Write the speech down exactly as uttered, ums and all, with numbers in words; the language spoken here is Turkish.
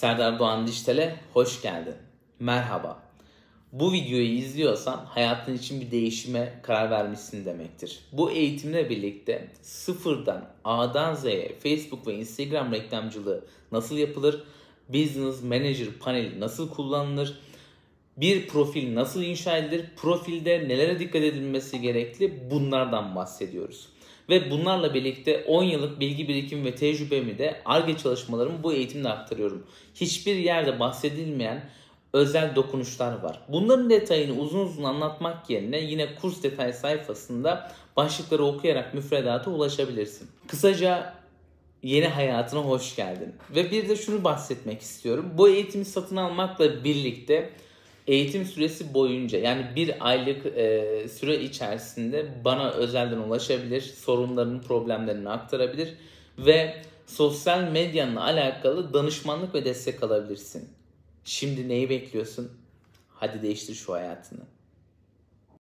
Serdar Doğan Dijital'e hoş geldin. Merhaba. Bu videoyu izliyorsan hayatın için bir değişime karar vermişsin demektir. Bu eğitimle birlikte sıfırdan A'dan Z'ye Facebook ve Instagram reklamcılığı nasıl yapılır? Business Manager paneli nasıl kullanılır? Bir profil nasıl inşa edilir? Profilde nelere dikkat edilmesi gerekli? Bunlardan bahsediyoruz. Ve bunlarla birlikte on yıllık bilgi birikimi ve tecrübemi de Ar-Ge çalışmalarımı bu eğitimde aktarıyorum. Hiçbir yerde bahsedilmeyen özel dokunuşlar var. Bunların detayını uzun uzun anlatmak yerine yine kurs detay sayfasında başlıkları okuyarak müfredata ulaşabilirsin. Kısaca yeni hayatına hoş geldin. Ve bir de şunu bahsetmek istiyorum. Bu eğitimi satın almakla birlikte eğitim süresi boyunca, yani bir aylık e, süre içerisinde bana özelden ulaşabilir, sorunlarını, problemlerini aktarabilir ve sosyal medyanla alakalı danışmanlık ve destek alabilirsin. Şimdi neyi bekliyorsun? Hadi değiştir şu hayatını.